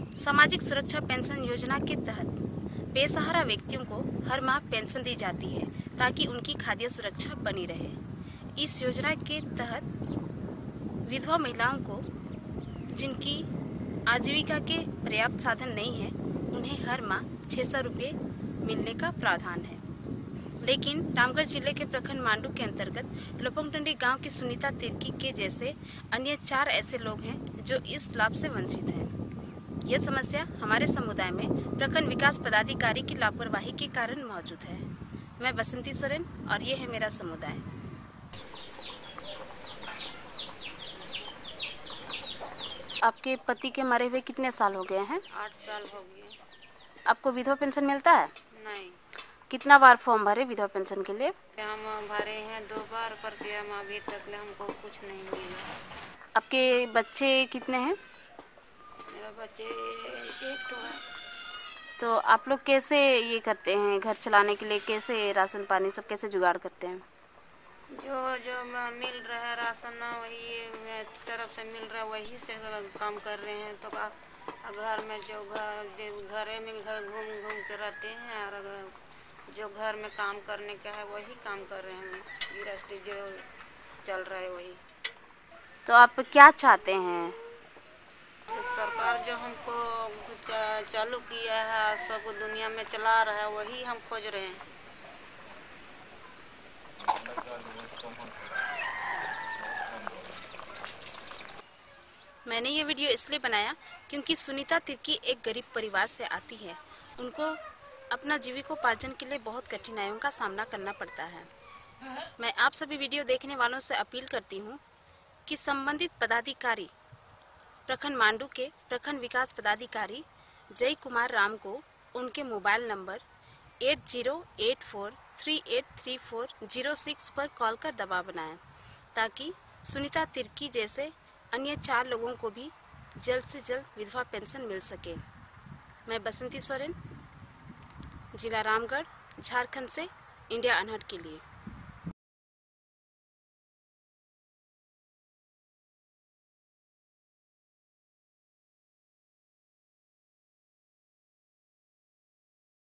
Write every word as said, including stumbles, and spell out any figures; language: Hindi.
सामाजिक सुरक्षा पेंशन योजना के तहत बेसहारा व्यक्तियों को हर माह पेंशन दी जाती है ताकि उनकी खाद्य सुरक्षा बनी रहे। इस योजना के तहत विधवा महिलाओं को जिनकी आजीविका के पर्याप्त साधन नहीं है, उन्हें हर माह छः सौ रुपये मिलने का प्रावधान है। लेकिन रामगढ़ जिले के प्रखंड मांडू के अंतर्गत लोपंगटंडी गांव की सुनीता तिर्की के जैसे अन्य चार ऐसे लोग हैं जो इस लाभ से वंचित हैं। यह समस्या हमारे समुदाय में प्रखंड विकास पदाधिकारी की लापरवाही के कारण मौजूद है। मैं बसंती सोरेन और ये है मेरा समुदाय। आपके पति के मरे हुए कितने साल हो गए हैं? आठ साल हो गए। आपको विधवा पेंशन मिलता है? नहीं। कितना बार फॉर्म भरे विधवा पेंशन के लिए? क्या हम भरे हैं दो बार, पर क्या हम अभी तक हमको कुछ नहीं मिला। आपके बच्चे कितने हैं? मेरा बच्चे एक तो है। तो आप लोग कैसे ये करते हैं, घर चलाने के लिए कैसे राशन पानी सब कैसे जुगाड़ करते हैं? जो जो मिल रहा है राशन ना, वही तरफ से मिल रहा है, वही से काम कर रहे हैं। तो घर में जो घर घरे में घर घूम घूम के रहते हैं, और जो घर में काम करने का है वही काम कर रहे हैं। गृहस्थी जो चल रहा है वही। तो आप क्या चाहते हैं? तो सरकार जो हमको चालू किया है, सब दुनिया में चला रहा है, वही हम खोज रहे हैं। मैंने ये वीडियो इसलिए बनाया क्योंकि सुनीता तिर्की एक गरीब परिवार से आती है। उनको अपना जीविकोपार्जन के लिए बहुत कठिनाइयों का सामना करना पड़ता है। मैं आप सभी वीडियो देखने वालों से अपील करती हूँ कि संबंधित पदाधिकारी प्रखंड मांडू के प्रखंड विकास पदाधिकारी जय कुमार राम को उनके mobile number eight zero eight four three eight three four zero six पर कॉल कर दबाव बनाएं, ताकि सुनीता तिर्की जैसे अन्य चार लोगों को भी जल्द से जल्द विधवा पेंशन मिल सके। मैं बसंती सोरेन, जिला रामगढ़, झारखंड से इंडिया अनहट के लिए।